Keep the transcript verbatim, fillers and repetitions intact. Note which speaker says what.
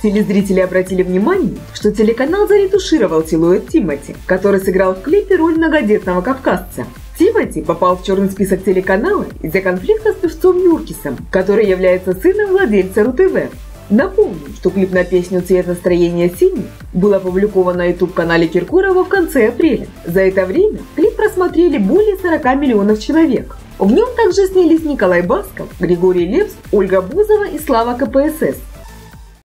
Speaker 1: Телезрители обратили внимание, что телеканал заретушировал силуэт Тимати, который сыграл в клипе роль многодетного кавказца. Тимати попал в черный список телеканала из-за конфликта с певцом Нюркисом, который является сыном владельца РУ-ТВ. Напомню, что клип на песню «Цвет настроения синий» был опубликован на ютуб-канале Киркорова в конце апреля. За это время клип просмотрели более сорока миллионов человек. В нем также снялись Николай Басков, Григорий Лепс, Ольга Бузова и Слава ка пэ эс эс.